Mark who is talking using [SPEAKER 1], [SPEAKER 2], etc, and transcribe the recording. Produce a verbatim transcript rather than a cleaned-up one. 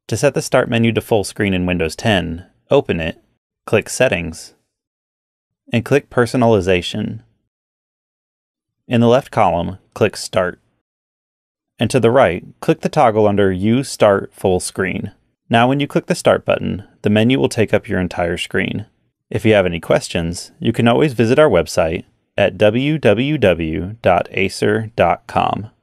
[SPEAKER 1] To set the Start menu to full screen in Windows ten, open it, click Settings, and click Personalization. In the left column, click Start. And to the right, click the toggle under Use Start Full Screen. Now when you click the Start button, the menu will take up your entire screen. If you have any questions, you can always visit our website at w w w dot acer dot com.